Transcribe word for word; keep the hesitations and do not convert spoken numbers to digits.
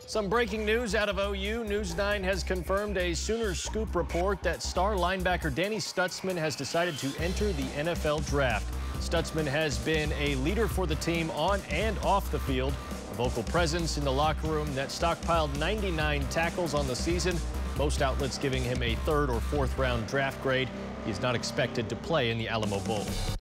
Some breaking news out of O U. News nine has confirmed a SoonerScoop report that star linebacker Danny Stutsman has decided to enter the N F L draft. Stutsman has been a leader for the team on and off the field, a vocal presence in the locker room that stockpiled ninety-nine tackles on the season, most outlets giving him a third or fourth round draft grade. He is not expected to play in the Alamo Bowl.